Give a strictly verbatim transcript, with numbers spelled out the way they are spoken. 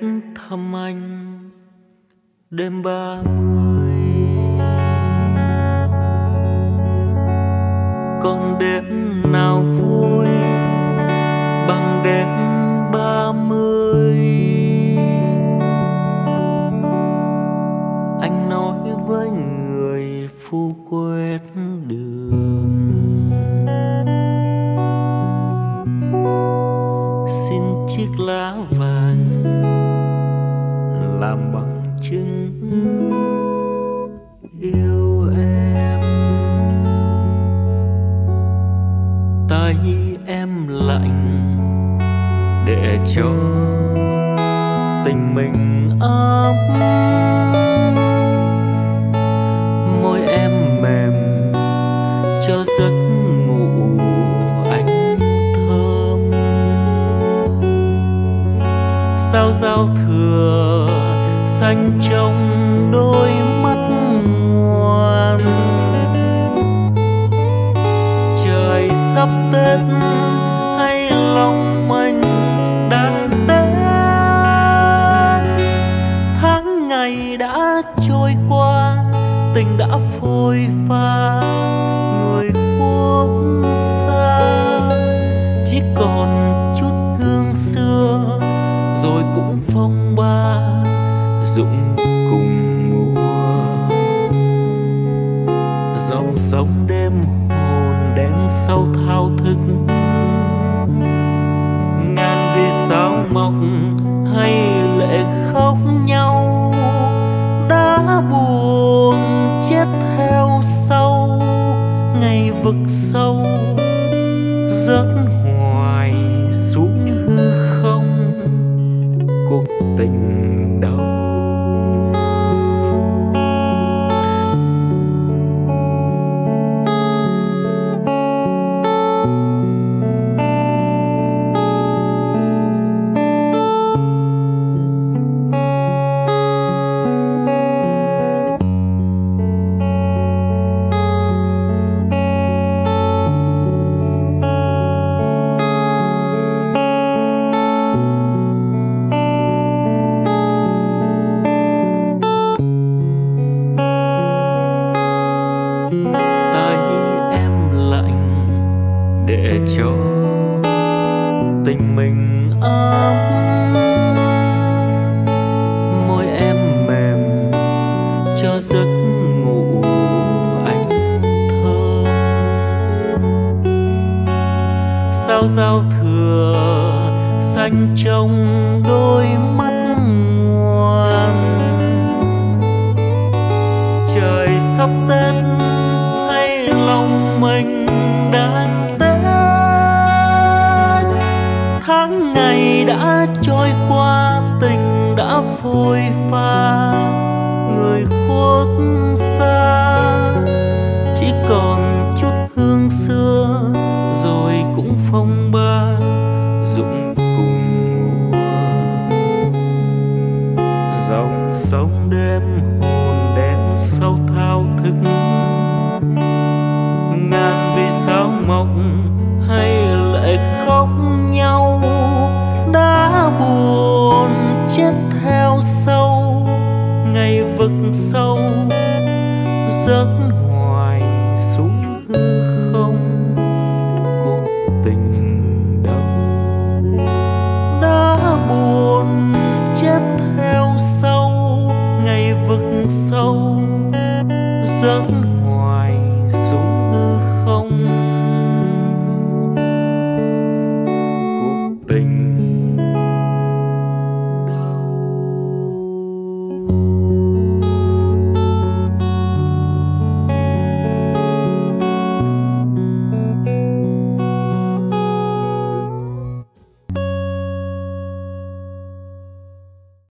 thăm anh đêm ba mươi. Còn đêm nào vui bằng đêm ba mươi. Anh nói với người phu quét đường, xin chiếc lá vàng làm bằng chứng yêu em. Tay em lạnh để cho tình mình ấm, môi em mềm cho giấc ngủ anh thơm. Sao giao thừa xanh trong đôi mắt ngoan, trời sắp Tết hay lòng mình đã Tết. Tháng ngày đã trôi qua, tình đã phôi pha, người khuất xa chỉ còn chút hương xưa, rồi cũng phong ba rụng cùng mùa. Dòng sông đêm hồn đen sâu thao thức, ngàn vì sao mọc hay lệ khóc nhau, đã buồn chết theo sau ngày vực sâu, rớt hoài xuống hư không cuộc tình đâu. Để cho tình mình ấm, môi em mềm cho giấc ngủ anh thơm. Sao giao thừa xanh trong đôi mắt ngoan, trời sắp Tết hay lòng mình đang tháng ngày đã trôi qua, tình đã phôi pha, người khuất xa chỉ còn chút hương xưa, rồi cũng phong ba rụng cùng mùa. Dòng sông đêm hồn đen sâu thao thức, ngàn vì sao mọc hay lệ khóc nhau, đã buồn chết theo sau ngày vực sâu, giấc